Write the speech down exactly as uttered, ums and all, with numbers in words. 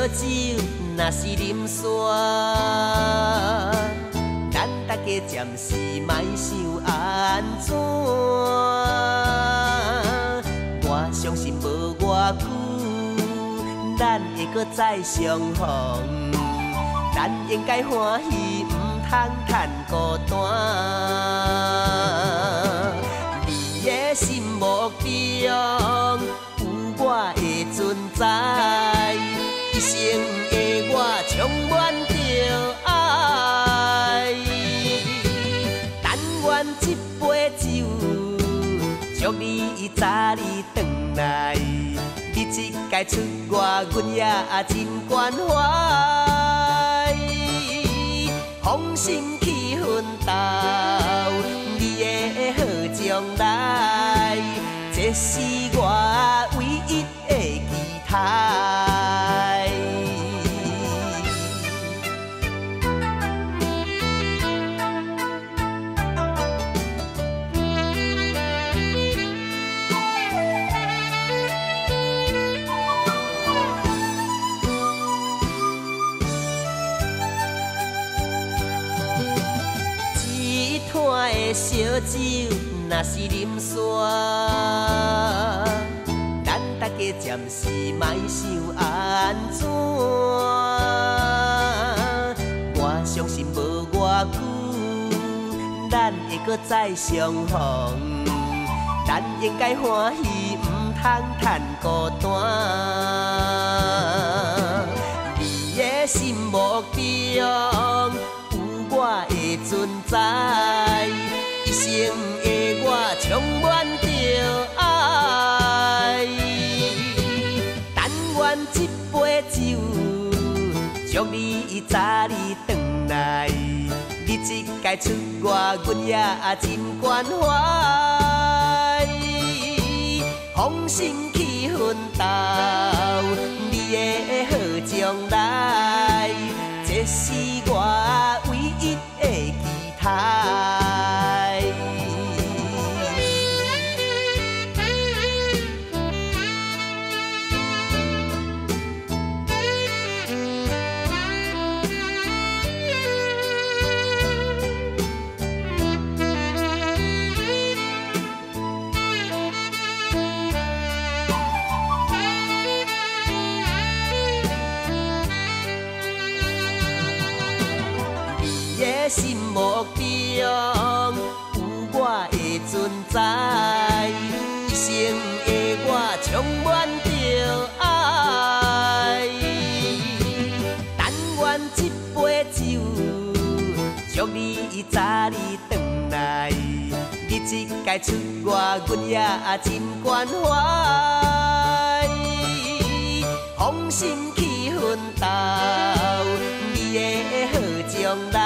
酒，若是啉煞，咱大家暂时莫想安怎。我相信无偌久，咱会搁再相逢。咱应该欢喜，毋通叹孤单。你的心目中有我的存在，一生的我充满着爱。但愿一杯酒，祝你早日回来。你一解出我，阮也真关怀。芳心去奋斗，你的好将来，这是我唯一的期待。我的烧酒，若是啉煞，咱大家暂时莫想安怎。我相信无偌久，咱会搁再相逢。咱应该欢喜，毋通叹孤单。你的心目中我的存在，一生的我充满着爱。但愿一杯酒，祝你早日回来。你一解出我，阮也真关怀。芳心去奋斗，你的好将来，这是我唯一的期待。心目中有我的存在，一生的我充满着爱。但愿一杯酒，祝你早日回来。你一解出我，阮也真关怀。芳心去奋斗，你的好将来。